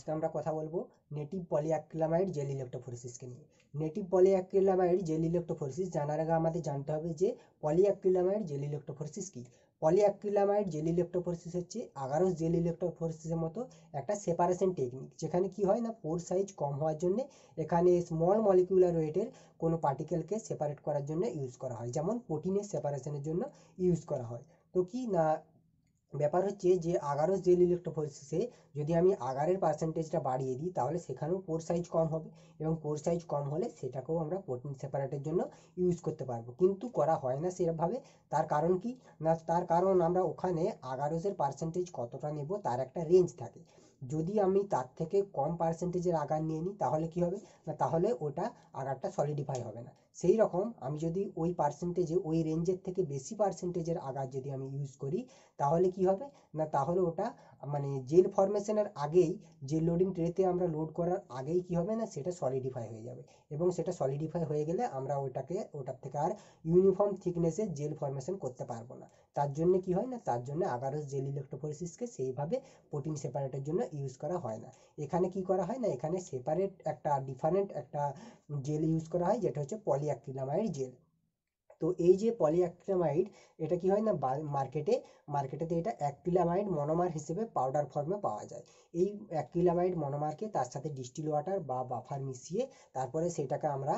আজকে আমরা কথা বলবো নেটিভ পলিঅ্যাক্রিলামাইড জেল ইলেক্ট্রোফোরেসিসকে নিয়ে। নেটিভ পলিঅ্যাক্রিলামাইড জেল ইলেক্ট্রোফোরেসিস জানার আগে আমাদের জানতে হবে যে পলিঅ্যাক্রিলামাইড জেল ইলেক্ট্রোফোরেসিস কি। পলিঅ্যাক্রিলামাইড জেল ইলেক্ট্রোফোরেসিস হচ্ছে আগারোস জেল ইলেক্ট্রোফোরেসিসের মতো একটা সেপারেশন টেকনিক, যেখানে কি হয় না পোর সাইজ কম হওয়ার জন্য এখানে স্মল মলিকিউলার ওয়েটের কোনো পার্টিকেলকে সেপারেট করার জন্য ইউজ করা হয়, যেমন প্রোটিনের সেপারেশনের জন্য ইউজ করা হয়। তো কি না ব্যাপার হচ্ছে যে আগারোস জেল ইলেক্ট্রোফোরেসিসে যদি আমি আগারের পার্সেন্টেজটা বাড়িয়ে দিই তাহলে সেখানেও পোর সাইজ কম হবে, এবং পোর সাইজ কম হলে সেটাকেও আমরা প্রোটিন সেপারেটের জন্য ইউজ করতে পারবো, কিন্তু করা হয় না সেরকমভাবে। তার কারণ কি না, তার কারণ আমরা ওখানে আগারোসের পার্সেন্টেজ কতটা নেব তার একটা রেঞ্জ থাকে। যদি আমি তার থেকে কম পার্সেন্টেজের আগার নিয়ে নিই তাহলে কি হবে না, তাহলে ওটা আগারটা সলিডিফাই হবে না। সেই রকম আমি যদি ওই পার্সেন্টেজে ওই রেঞ্জের থেকে বেশি পার্সেন্টেজের আগার যদি আমি ইউজ করি তাহলে কি হবে না, তাহলে ওটা মানে জেল ফরমেশনের আগেই, জেল লোডিং ট্রেতে আমরা লোড করার আগেই কি হবে না, সেটা সলিডিফাই হয়ে যাবে, এবং সেটা সলিডিফাই হয়ে গেলে আমরা ওটার থেকে আর ইউনিফর্ম থিকনেসের জেল ফরমেশন করতে পারবো না। তার জন্য কি হয় না, তার জন্য আগারোস জেল ইলেক্ট্রোফোরেসিসকে সেইভাবে প্রোটিন সেপারেটের জন্য ইউজ করা হয় না। এখানে কি করা হয় না, এখানে সেপারেট একটা ডিফারেন্ট একটা জেল ইউজ করা হয়, যেটা হচ্ছে পলিঅ্যাক্রিলামাইড জেল। তো এই যে পলিঅ্যাক্রিলামাইড, এটা কি হয় না মার্কেটেতে এটা অ্যাক্রিলামাইড মনোমার হিসেবে পাউডার ফর্মে পাওয়া যায়। এই অ্যাক্রিলামাইড মনোমারকে তার সাথে ডিস্টিল ওয়াটার বা বাফার মিশিয়ে তারপরে সেটাকে আমরা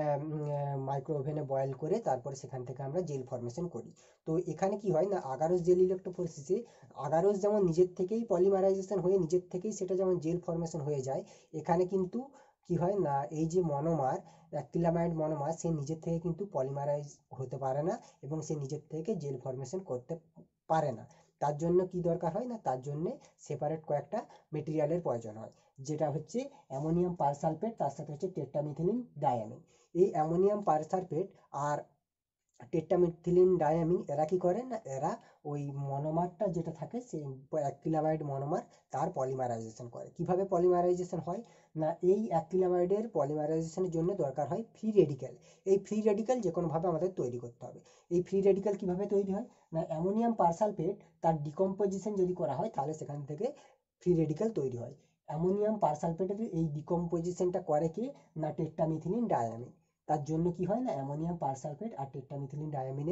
মাইক্রো ওভেনে বয়েল করে তারপরে সেখান থেকে আমরা জেল ফরমেশন করি। তো এখানে কি হয় না, আগারোস জেল ইলেক্ট্রোফোরেসিসে আগারোস যেমন নিজের থেকেই পলিমারাইজেশন হয়ে নিজের থেকেই সেটা যেমন জেল ফরমেশন হয়ে যায়, এখানে কিন্তু কি হয় না, এই যে মনোমার অ্যাক্রিলামাইড মনোমার সে নিজের থেকে কিন্তু পলিমারাইজ হতে পারে না, এবং সে নিজের থেকে জেল ফরমেশন করতে পারে না। তার জন্য কি দরকার হয় না, তার জন্য সেপারেট কয়েকটা মেটেরিয়ালের প্রয়োজন হয়, যেটা হচ্ছে অ্যামোনিয়াম পারসালফেট, তার সাথে হচ্ছে টেট্রামিথিলিন ডায়ামিন। এই অ্যামোনিয়াম পারসালফেট আর টেট্রামিথিলিন ডায়ামিন এরা কি করে না, এরা ওই মনোমারটা যেটা থাকে সেই অ্যাক্রিলামাইড মনোমার তার পলিমারাইজেশন করে। কিভাবে পলিমারাইজেশন হয় না, এই অ্যাক্রিলামাইডের পলিমারাইজেশনের জন্য দরকার হয় ফ্রি রেডিক্যাল। এই ফ্রি রেডিক্যাল যে কোনোভাবে আমাদের তৈরি করতে হবে। এই ফ্রি রেডিক্যাল কিভাবে তৈরি হয় না, অ্যামোনিয়াম পারসালফেট তার ডিকম্পোজিশন যদি করা হয় তাহলে সেখান থেকে ফ্রি রেডিক্যাল তৈরি হয়। অ্যামোনিয়াম পারসালফেটের এই ডিকম্পোজিশনটা করে কি না, টেট্রামিথিলিন ডায়ামিন। তার জন্য কি হয় না, অ্যামোনিয়াম পারসালফেট আর টেট্রামিথিলিন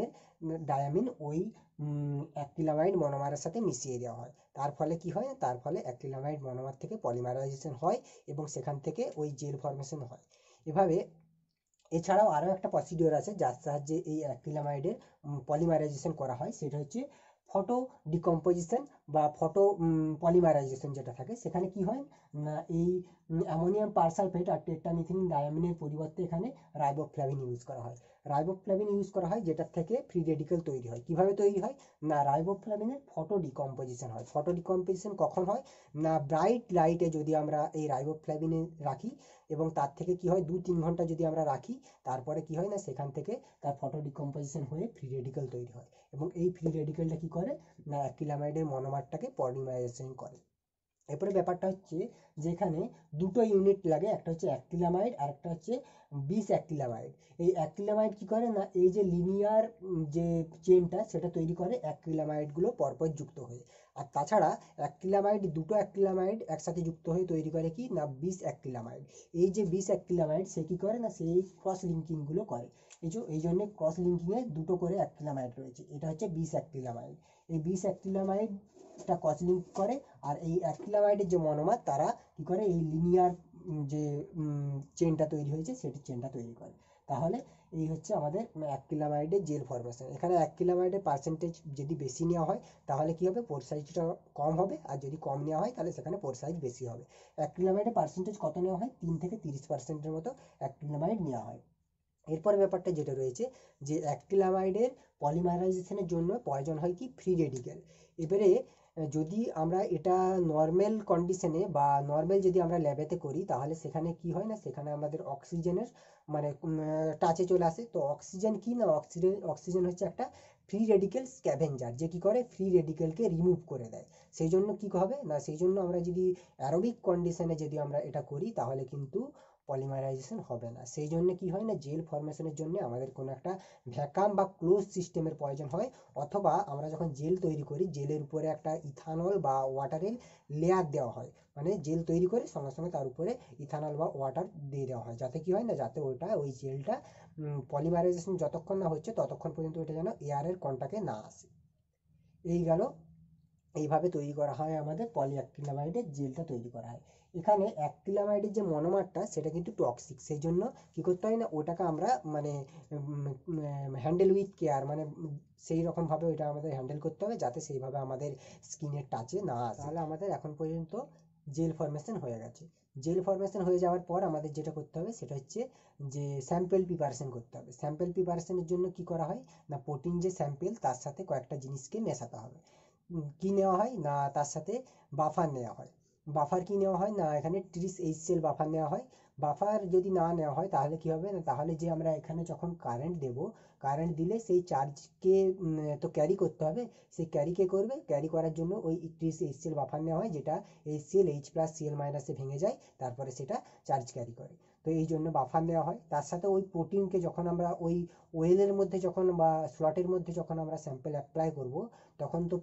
ডায়ামিন ওই অ্যাক্রিলামাইড মনোমারের সাথে মিশিয়ে দেওয়া হয়। তার ফলে কি হয়, তার ফলে অ্যাক্রিলামাইড মনোমার থেকে পলিমারাইজেশন হয়, এবং সেখান থেকে ওই জেল ফরমেশন হয়। এভাবে এছাড়াও আরও একটা প্রসিডিওর আছে যার সাহায্যে এই অ্যাক্রিলামাইডের পলিমারাইজেশন করা হয়, সেটা হচ্ছে ফটো ডিকম্পোজিশন বা ফটো পলিমারাইজেশন যেটা থাকে। সেখানে কি হয় না, এই অ্যামোনিয়াম পারসালফেট আর টেট্রামিথিলিন ডায়ামিনের পরিবর্তে এখানে রাইবোফ্লাভিন ইউজ করা হয়। রাইবোফ্লাভিন ইউজ করা হয় যেটার থেকে ফ্রি রেডিক্যাল তৈরি হয়। কিভাবে তৈরি হয় না, রাইবোফ্লাভিনের ফটো ডিকম্পোজিশন হয়। ফটো ডিকম্পোজিশন কখন হয় না, ব্রাইট লাইটে যদি আমরা এই রাইবোফ্লাভিনে রাখি, এবং তার থেকে কি হয় 2-3 ঘন্টা যদি আমরা রাখি, তারপরে কি হয় না, সেখান থেকে তার ফটো ডিকম্পোজিশন হয়ে ফ্রি রেডিক্যাল তৈরি হয়, এবং এই ফ্রি রেডিক্যালটা কি করে না, অ্যাক্রিলামাইডের মনোমারটাকে পলিমারাইজেশন করে। এরপরে ব্যাপারটা হচ্ছে যে এখানে দুটো ইউনিট লাগে, একটা হচ্ছে অ্যাক্রিলামাইড আর একটা হচ্ছে বিস অ্যাক্রিলামাইড। এই অ্যাক্রিলামাইড কি করে না, এই যে লিনিয়ার যে চেনটা সেটা তৈরি করে অ্যাক্রিলামাইডগুলো পরপর যুক্ত হয়ে। আর তাছাড়া দুটো অ্যাক্রিলামাইড একসাথে যুক্ত হয়ে তৈরি করে কি না, বিস অ্যাক্রিলামাইড। এই যে বিস অ্যাক্রিলামাইড সে কি করে না, সেই ক্রস লিঙ্কিংগুলো করে। এই জন্য ক্রস লিঙ্কিংয়ে দুটো করে অ্যাক্রিলামাইড রয়েছে, এটা হচ্ছে বিস অ্যাক্রিলামাইড। এই বিস অ্যাক্রিলামাইড এটা ক্রস লিঙ্ক করে, আর এই অ্যাক্রিলামাইডের যে মনোমার তারা কি করে, এই লিনিয়ার যে চেনটা তৈরি হয়েছে সেটি চেনটা তৈরি করে। তাহলে এই হচ্ছে আমাদের অ্যাক্রিলামাইডের জেল ফরমেশন। এখানে অ্যাক্রিলামাইডের পার্সেন্টেজ যদি বেশি নেওয়া হয় তাহলে কি হবে, পোর সাইজটা কম হবে, আর যদি কম নেওয়া হয় তাহলে সেখানে পোর সাইজ বেশি হবে। অ্যাক্রিলামাইডের পার্সেন্টেজ কত নেওয়া হয়, 3 থেকে 30% মতো অ্যাক্রিলামাইড নেওয়া হয়। এরপর ব্যাপারটা যেটা রয়েছে যে অ্যাক্রিলামাইডের পলিমারাইজেশনের জন্য প্রয়োজন হয় কি, ফ্রি রেডিক্যাল। এবারে যদি আমরা এটা নর্মাল কন্ডিশনে বা নর্মাল যদি আমরা ল্যাবেতে করি তাহলে সেখানে কি হয় না, সেখানে আমাদের অক্সিজেনের মানে টাচে চলে আসে। তো অক্সিজেন কি না, অক্সিজেন হচ্ছে একটা ফ্রি রেডিক্যাল স্ক্যাভেঞ্জার, যে কি করে ফ্রি রেডিক্যালকে রিমুভ করে দেয়। সেই জন্য কি হবে না, সেই জন্য আমরা যদি অ্যারোবিক কন্ডিশনে যদি আমরা এটা করি তাহলে কিন্তু পলিমারাইজেশন হবে না। সেই জন্য কি হয় না, জেল ফরমেশনের জন্য আমাদের কোনো একটা ভ্যাকাম বা ক্লোজ সিস্টেমের প্রয়োজন হয়, অথবা আমরা যখন জেল তৈরি করি জেলের উপরে একটা ইথানল বা ওয়াটারের লেয়ার দেওয়া হয়, মানে জেল তৈরি করে সঙ্গে সঙ্গে তার উপরে ইথানল বা ওয়াটার দিয়ে দেওয়া হয়, যাতে কি হয় না, যাতে ওই জেলটা পলিমারাইজেশন যতক্ষণ না হচ্ছে ততক্ষণ পর্যন্ত ওটা যেন এয়ারের কন্টাক্টে না আসে। এই গেল, এইভাবে তৈরি করা হয় আমাদের পলিঅ্যাক্রিলামাইডের জেলটা তৈরি করা হয়। এখানে অ্যাক্রিলামাইডের যে মনোমারটা সেটা কিন্তু টক্সিক, সেই জন্য কি করতে হয় না, ওটাকে আমরা মানে হ্যান্ডেল উইথ কেয়ার, মানে সেই রকমভাবে ওইটা আমাদের হ্যান্ডেল করতে হবে যাতে সেইভাবে আমাদের স্কিনের টাচে না আসে। তাহলে আমাদের এখন পর্যন্ত জেল ফরমেশন হয়ে গেছে। জেল ফরমেশন হয়ে যাওয়ার পর আমাদের যেটা করতে হবে সেটা হচ্ছে যে স্যাম্পেল প্রিপারেশন করতে হবে। স্যাম্পেল প্রিপারেশনের জন্য কি করা হয় না, প্রোটিন যে স্যাম্পেল তার সাথে কয়েকটা জিনিসকে মেশাতে হবে। কি নেওয়া হয় না, তার সাথে বাফার নেওয়া হয়। বাফার কি নেওয়া হয় না, এখানে 30 HCl বাফার নেওয়া হয়। বাফার যদি না নেওয়া হয় তাহলে কি হবে না, তাহলে যে আমরা এখানে যখন কারেন্ট দেব, কারেন্ট দিলে সেই চার্জকে তো ক্যারি করতে হবে। সেই ক্যারি করবে, ক্যারি করার জন্য ওই 30 HCl বাফার নেওয়া হয়, যেটা HCl H+Cl- এ ভেঙে যায়, তারপরে সেটা চার্জ ক্যারি করে। তো এই জন্য বাফার নেওয়া হয়। তার সাথে ওই প্রোটিনকে যখন আমরা ওই ওয়েলের মধ্যে যখন বা স্লটের মধ্যে যখন আমরা স্যাম্পেল অ্যাপ্লাই করব, তখন তো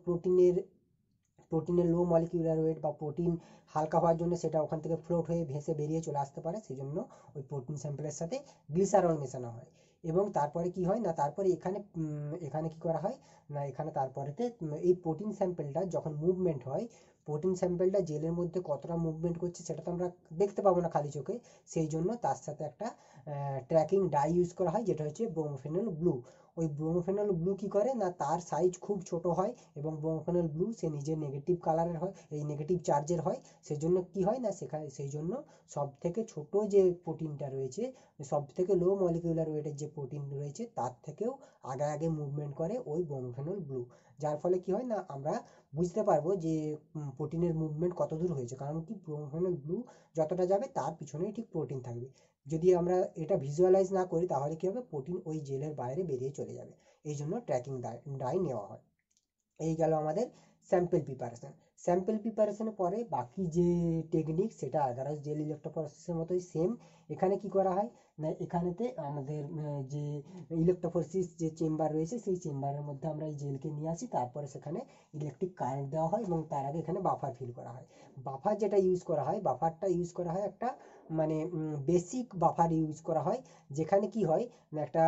প্রোটিনের লো মলিকিউলার ওয়েট বা প্রোটিন হালকা হওয়ার জন্য সেটা ওখান থেকে ফ্লোট হয়ে ভেসে বেরিয়ে চলে আসতে পারে, সেই জন্য ওই প্রোটিন স্যাম্পেলের সাথে গ্লিসারল মেশানো হয়। এবং তারপরে কি হয় না, তারপরে এখানে কি করা হয় না, এখানে তারপরেতে এই প্রোটিন স্যাম্পেলটা যখন মুভমেন্ট হয়, প্রোটিন স্যাম্পেলটা জেলের মধ্যে কতটা মুভমেন্ট করছে সেটা তো আমরা দেখতে পাবো না খালি চোখে, সেই জন্য তার সাথে একটা ট্র্যাকিং ডাই ইউজ করা হয়, যেটা হচ্ছে ব্রোমোফেনল ব্লু। ওই ব্রোমোফেনল ব্লু কি করে না, তার সাইজ খুব ছোট হয়, এবং ব্রোমোফেনল ব্লু সে নিজে নেগেটিভ কালারের হয়, এই নেগেটিভ চার্জের হয়। সেজন্য কি হয় না, সেই জন্য সব থেকে ছোট যে প্রোটিনটা রয়েছে, সব থেকে লো মলিকিউলার ওয়েটের যে প্রোটিন রয়েছে তার থেকেও আগে আগে মুভমেন্ট করে ওই ব্রোমোফেনল ব্লু। যার ফলে কি হয় না, আমরা বুঝতে পারবো যে প্রোটিনের মুভমেন্ট কত দূর হয়েছে, কারণ কি ব্রোমোফেনল ব্লু যতটা যাবে তার পিছনেই ঠিক প্রোটিন থাকবে। যদি আমরা এটা ভিজুয়ালাইজ না করি তাহলে কি হবে, প্রোটিন ওই জেলের বাইরে বেরিয়ে চলে যাবে। এই জন্য ট্র্যাকিং ডাই নেওয়া হয়। এই গেল আমাদের স্যাম্পেল প্রিপারেশন। স্যাম্পেল প্রিপারেশনের পরে বাকি যে টেকনিক সেটা আগারাস জেল ইলেক্ট্রোফোরেসিসের মতোই সেম। এখানে কি করা হয় না, এখানেতে আমাদের যে ইলেকট্রোফোরেসিস যে চেম্বার রয়েছে সেই চেম্বারের মধ্যে আমরা এই জেলকে নিয়ে আসি, তারপরে সেখানে ইলেকট্রিক কারেন্ট দেওয়া হয়, এবং তার আগে এখানে বাফার ফিল করা হয়। বাফার যেটা ইউজ করা হয়, বাফারটা ইউজ করা হয় একটা মানে বেসিক বাফার ইউজ করা হয়, যেখানে কি হয় না, একটা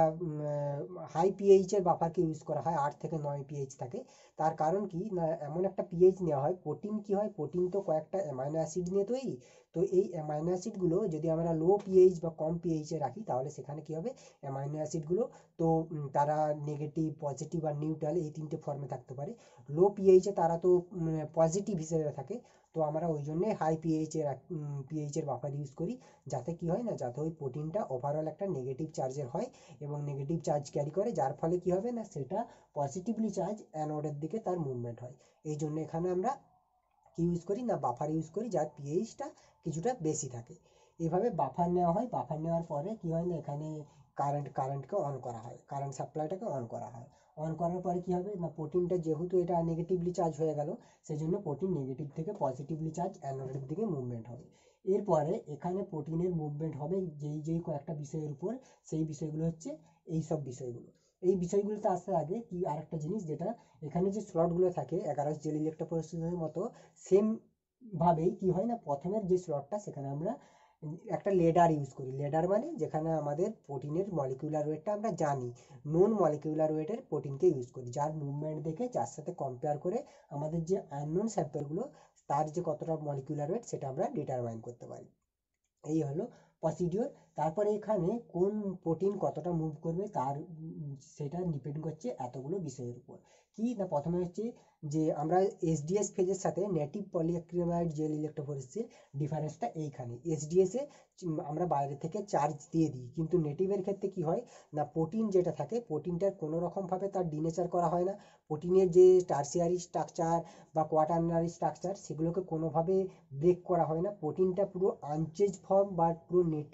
হাই পিএইচের বাফারকে ইউজ করা হয়, 8 থেকে 9 পিএইচ থাকে। তার কারণ কি না, এমন একটা পিএইচ নেওয়া হয়, প্রোটিন কি হয়, প্রোটিন তো কয়েকটা অ্যামাইনো অ্যাসিড নিয়ে তৈরি। তো এই অ্যামাইনো অ্যাসিডগুলো যদি আমরা লো পিএইচ বা কম পিএইচে রাখি তাহলে সেখানে কি হবে, অ্যামাইনো অ্যাসিডগুলো তো তারা নেগেটিভ পজিটিভ আর নিউট্রাল এই 3টে ফর্মে থাকতে পারে। লো পিএইচে তারা তো পজিটিভ হিসেবে থাকে। তো আমরা ওই জন্যে হাই পিএইচের বাফার ইউজ করি, যাতে কি হয় না, যাতে ওই প্রোটিনটা ওভারঅল একটা নেগেটিভ চার্জের হয় এবং নেগেটিভ চার্জ ক্যারি করে, যার ফলে কি হবে না, সেটা পজিটিভলি চার্জ অ্যানোডের দিকে তার মুভমেন্ট হয়। এই জন্য এখানে আমরা কি ইউজ করি না, বাফার ইউজ করি, যার পিএইচটা কিছুটা বেশি থাকে। এইভাবে বাফার নেওয়া হয়। বাফার নেওয়ার পরে কি হয় না, এখানে কারেন্টকে অন করা হয়, কারেন্ট সাপ্লাইটাকে অন করা হয়। অন করার পরে কি হবে না, প্রোটিনটা যেহেতু এটা নেগেটিভলি চার্জ হয়ে গেল, সেই জন্য প্রোটিন নেগেটিভ থেকে পজিটিভলি চার্জ অ্যানোডের দিকে মুভমেন্ট হবে। এরপরে এখানে প্রোটিনের মুভমেন্ট হবে যেই কয়েকটা বিষয়ের উপর, সেই বিষয়গুলো হচ্ছে এই সব বিষয়গুলো। এই বিষয়গুলোতে আসার আগে কি আরেকটা জিনিস, যেটা এখানে যে স্লটগুলো থাকে এগারোস জেল ইলেকট্রোফোরেসিসের মতো সেম ভাবেই কি হয় না, প্রথমের যে স্লটটা সেখানে আমরা একটা লেডার ইউজ করি। লেডার মানে যেখানে আমাদের প্রোটিনের মলিকিউলার ওয়েটটা আমরা জানি, নোন মলিকিউলার ওয়েটের প্রোটিনকে ইউজ করি, যার মুভমেন্ট দেখে যার সাথে কম্পেয়ার করে আমাদের যে আননোন স্যাম্পেলগুলো তার যে কতটা মলিকিউলার ওয়েট সেটা আমরা ডিটারমাইন করতে পারি। এই হলো প্রসিডিওর। তারপরে এখানে কোন প্রোটিন কতটা মুভ করবে তার সেটা ডিপেন্ড করছে এতগুলো বিষয়ের উপর। কি না, প্রথমে হচ্ছে যে আমরা এসডিএস ফেজের সাথে নেটিভ পলিঅ্যাক্রিলামাইড জেল ইলেকট্রোফোরেসিসের ডিফারেন্সটা এইখানে। এসডিএস এ আমরা বাইরে থেকে চার্জ দিয়ে দিই, কিন্তু নেটিভের ক্ষেত্রে কি হয় না, প্রোটিন যেটা থাকে প্রোটিনটার কোনো রকমভাবে তার ডিনেচার করা হয় না। প্রোটিনের যে টার্সিয়ারি স্ট্রাকচার বা কোয়াটারনারি স্ট্রাকচার সেগুলোকে কোনোভাবে ব্রেক করা হয় না। প্রোটিনটা পুরো আনচেঞ্জ ফর্ম বা পুরো নেটিভ ফর্ম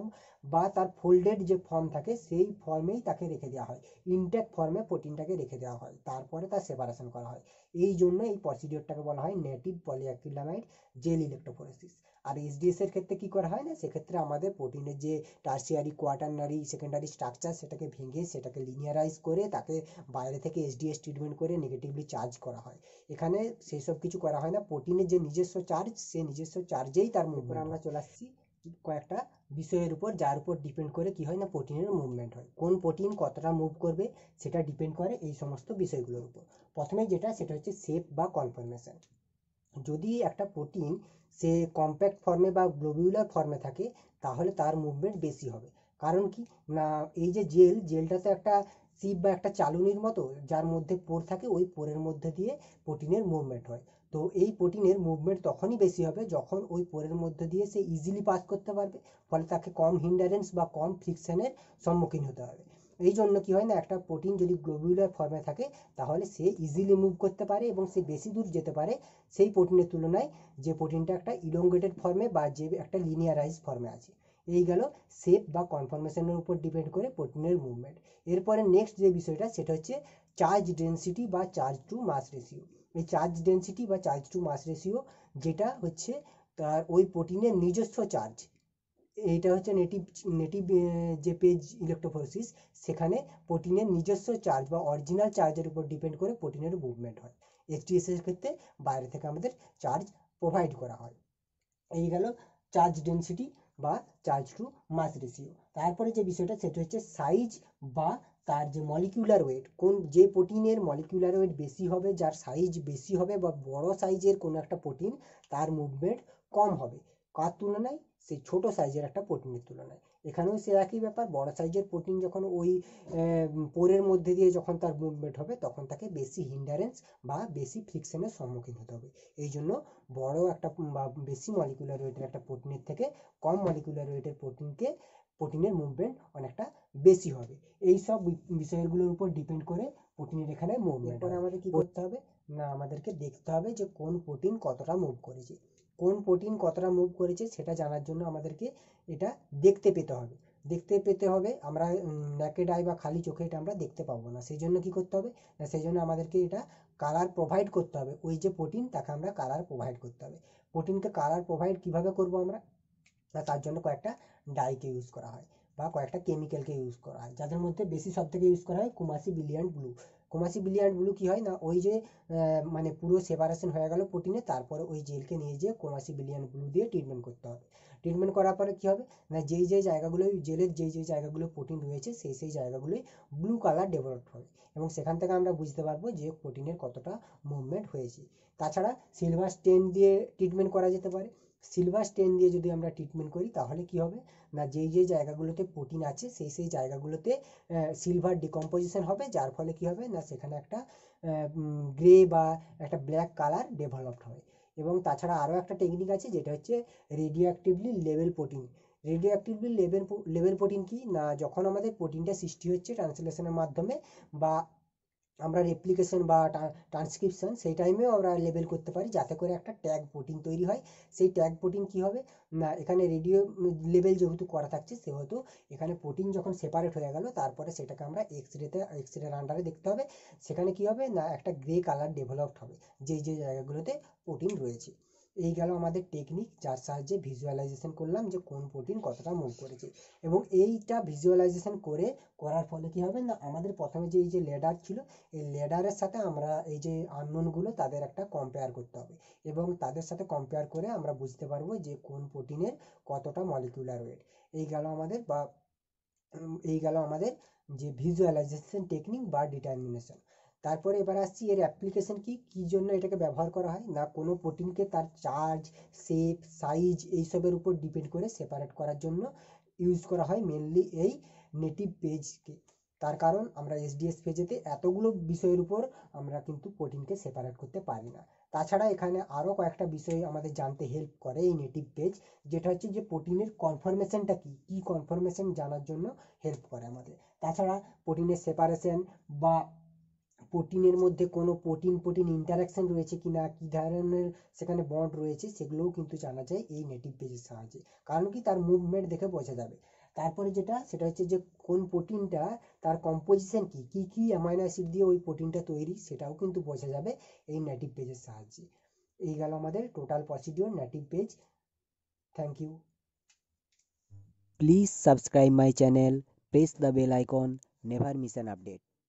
ফর্ম বা তার ফোল্ডেড যে ফর্ম থাকে সেই ফর্মেই তাকে রেখে দেওয়া হয়, ইনট্যাক্ট ফর্মে প্রোটিনটাকে রেখে দেওয়া হয়, তারপরে তার সেপারেশন করা হয়। এই জন্য এই প্রসিডিওরটাকে বলা হয় নেটিভ পলিঅ্যাক্রিলামাইড জেল ইলেক্ট্রোফোরেসিস। আর এসডিএস এর ক্ষেত্রে কি করা হয় না, সেক্ষেত্রে আমাদের প্রোটিনের যে টার্সিয়ারি, কোয়াটারনারি, সেকেন্ডারি স্ট্রাকচার সেটাকে ভেঙে সেটাকে লিনিয়ারাইজ করে তাকে বাইরে থেকে এসডিএস ট্রিটমেন্ট করে নেগেটিভলি চার্জ করা হয়। এখানে সেই সব কিছু করা হয় না, প্রোটিনের যে নিজস্ব চার্জ সে নিজস্ব চার্জেই তার মুভমেন্ট। আমরা চলে আসছি কয়েকটা বিষয়ের উপর, যার উপর ডিপেন্ড করে কি হয় না প্রোটিনের মুভমেন্ট হয়। কোন প্রোটিন কতটা মুভ করবে সেটা ডিপেন্ড করে এই সমস্ত বিষয়গুলোর উপর। প্রথমে যেটা সেটা হচ্ছে শেপ বা কনফরমেশন। যদি একটা প্রোটিন সে কম্প্যাক্ট ফর্মে বা গ্লোবিউলার ফর্মে থাকে তাহলে তার মুভমেন্ট বেশি হবে। কারণ কি না, এই যে জেলটা তো একটা সিপ বা একটা চালুনির মতো, যার মধ্যে পোর থাকে, ওই পোরের মধ্যে দিয়ে প্রোটিনের মুভমেন্ট হয়। তো এই প্রোটিনের মুভমেন্ট তখনই বেশি হবে যখন ওই পোরের মধ্যে দিয়ে সে ইজিলি পাস করতে পারবে, ফলে তাকে কম হিন্ডারেন্স বা কম ফ্রিকশনের সম্মুখীন হতে হবে। এই জন্য কি হয় না, একটা প্রোটিন যদি গ্লোবিউলার ফর্মে থাকে তাহলে সে ইজিলি মুভ করতে পারে এবং সে বেশি দূর যেতে পারে সেই প্রোটিনের তুলনায় যে প্রোটিনটা একটা ইলংগেটেড ফর্মে বা যে একটা লিনিয়ারাইজ ফর্মে আছে। এই গেল শেপ বা কনফরমেশনের উপর ডিপেন্ড করে প্রোটিনের মুভমেন্ট। এরপরে নেক্সট যে বিষয়টা সেটা হচ্ছে চার্জ ডেন্সিটি বা চার্জ টু মাস রেশিও। এই চার্জ ডেন্সিটি বা চার্জ টু মাস রেশিও যেটা হচ্ছে তার ওই প্রোটিনের নিজস্ব চার্জ। এইটা হচ্ছে নেটিভ যে পেজ ইলেক্ট্রোফোরেসিস, সেখানে প্রোটিনের নিজস্ব চার্জ বা অরিজিনাল চার্জের উপর ডিপেন্ড করে প্রোটিনের মুভমেন্ট হয়। এইচটিএস এর ক্ষেত্রে বাইরে থেকে আমাদের চার্জ প্রোভাইড করা হয়। এই গেল চার্জ ডেন্সিটি বা চার্জ টু মাস রেশিও। তারপরে যে বিষয়টা সেটা হচ্ছে সাইজ বা তার যে মলিকিউলার ওয়েট, কোন যে প্রোটিনের মলিকিউলার ওয়েট বেশি হবে, যার সাইজ বেশি হবে বা বড় সাইজের কোনো একটা প্রোটিন, তার মুভমেন্ট কম হবে কার তুলনায়, সেই ছোট সাইজের একটা প্রোটিনের তুলনায়। এখানেও সে একই ব্যাপার, বড় সাইজের প্রোটিন যখন ওই পোরের মধ্যে দিয়ে যখন তার মুভমেন্ট হবে তখন তাকে বেশি হিন্ডারেন্স বা বেশি ফ্রিকশনের সম্মুখীন হতে হবে। এই জন্য বড় একটা বা বেশি মলিকুলার ওয়েটের একটা প্রোটিনের থেকে কম মলিকুলার ওয়েটের প্রোটিনের মুভমেন্ট অনেকটা বেশি হবে। এই সব বিষয়গুলোর উপর ডিপেন্ড করে প্রোটিনের এখানে মুভমেন্ট। এরপরে আমাদের কি করতে হবে না, আমাদেরকে দেখতে হবে যে কোন প্রোটিন কতটা মুভ করেছে। কোন প্রোটিন কতটা মুভ করেছে সেটা জানার জন্য আমাদেরকে এটা দেখতে পেতে হবে। আমরা নেকেড আই বা খালি চোখে এটা আমরা দেখতে পাবো না। সেই জন্য কি করতে হবে না, সেই জন্য আমাদেরকে এটা কালার প্রোভাইড করতে হবে। ওই যে প্রোটিন তাকে আমরা কালার প্রোভাইড করতে হবে। প্রোটিনকে কালার প্রোভাইড কিভাবে করব আমরা, না তার জন্য কয়েকটা ডাইকে ইউজ করা হয় বা কয়েকটা কেমিক্যালকে ইউজ করা হয়, যাদের মধ্যে বেশি সব থেকে ইউজ করা হয় Coomassie brilliant blue. Coomassie brilliant blue কি হয় না, ওই যে মানে পুরো সেপারেশন হয়ে গেল প্রোটিনে, তারপরে ওই জেলকে নিয়ে যেয়ে কুমাসি ব্রিলিয়ান্ট ব্লু দিয়ে ট্রিটমেন্ট করতে হবে। ট্রিটমেন্ট করার পরে কি হবে না, যেই জায়গাগুলো জেলের যেই জায়গাগুলো প্রোটিন রয়েছে সেই জায়গাগুলোই ব্লু কালার ডেভেলপ হবে এবং সেখান থেকে আমরা বুঝতে পারবো যে প্রোটিনের কতটা মুভমেন্ট হয়েছে। তাছাড়া সিলভার স্টেন দিয়ে ট্রিটমেন্ট করা যেতে পারে। সিলভার স্টেন দিয়ে যদি আমরা ট্রিটমেন্ট করি তাহলে কি হবে না, যেই জায়গাগুলোতে প্রোটিন আছে সেই জায়গাগুলোতে সিলভার ডিকম্পোজিশন হবে, যার ফলে কি হবে না সেখানে একটা গ্রে বা একটা ব্ল্যাক কালার ডেভেলপড হবে। এবং তাছাড়া আরও একটা টেকনিক আছে যেটা হচ্ছে radioactively label protein. Radioactively label protein কি না, যখন আমাদের প্রোটিনটা সৃষ্টি হচ্ছে ট্রান্সলেশনের মাধ্যমে বা আমরা রেপ্লিকেশন বা ট্রান্সক্রিপশন, সেই টাইমেও আমরা লেবেল করতে পারি যাতে করে একটা ট্যাগ প্রোটিন তৈরি হয়। সেই ট্যাগ প্রোটিন কি হবে না, এখানে রেডিও লেবেল যেহেতু করা থাকছে সেহেতু এখানে প্রোটিন যখন সেপারেট হয়ে গেল তারপরে সেটাকে আমরা এক্স রের আন্ডারে দেখতে হবে। সেখানে কি হবে না, একটা গ্রে কালার ডেভেলপড হবে যে জায়গাগুলোতে প্রোটিন রয়েছে। এই গেল আমাদের টেকনিক, যার সাহায্যে ভিজুয়ালাইজেশন করলাম যে কোন প্রোটিন কতটা মুভ করেছে। এবং এইটা ভিজুয়ালাইজেশন করার ফলে কি হবে না, আমাদের প্রথমে যে এই যে লেডার ছিল, এই লেডারের সাথে আমরা এই যে আননোনগুলো তাদের একটা কম্পেয়ার করতে হবে এবং তাদের সাথে কম্পেয়ার করে আমরা বুঝতে পারবো যে কোন প্রোটিনের কতটা মলিকুলার ওয়েট। এই গেল আমাদের যে ভিজুয়ালাইজেশন টেকনিক বা ডিটারমিনেশন। তারপরে এবার আসছি এর অ্যাপ্লিকেশন কি জন্য এটাকে ব্যবহার করা হয় না, কোনো প্রোটিনকে তার চার্জ, শেপ, সাইজ এইসবের উপর ডিপেন্ড করে সেপারেট করার জন্য ইউজ করা হয় মেনলি এই নেটিভ পেজকে। তার কারণ আমরা এসডিএস পেজেতে এতগুলো বিষয়ের উপর আমরা কিন্তু প্রোটিনকে সেপারেট করতে পারি না। তাছাড়া এখানে আরও কয়েকটা বিষয় আমাদের জানতে হেল্প করে এই নেটিভ পেজ, যেটা হচ্ছে যে প্রোটিনের কনফরমেশনটা কি কনফরমেশন জানার জন্য হেল্প করে আমাদের। তাছাড়া প্রোটিনের সেপারেশন বা প্রোটিনের মধ্যে কোনো প্রোটিন ইন্টারাকশন রয়েছে কিনা, কি ধরনের সেখানে বন্ড রয়েছে, সেগুলোও কিন্তু জানা যায় এই নেটিভ পেজের সাহায্যে। কারণ কি, তার মুভমেন্ট দেখে বোঝা যাবে। তারপরে যেটা সেটা হচ্ছে যে কোন প্রোটিনটা তার কম্পোজিশন কি কি অ্যামাইনো অ্যাসিড দিয়ে ওই প্রোটিনটা তৈরি সেটাও কিন্তু বোঝা যাবে এই নেটিভ পেজের সাহায্যে। এই গেল আমাদের total procedure native PAGE. Thank you. Please subscribe my channel, press the bell icon, never miss an update.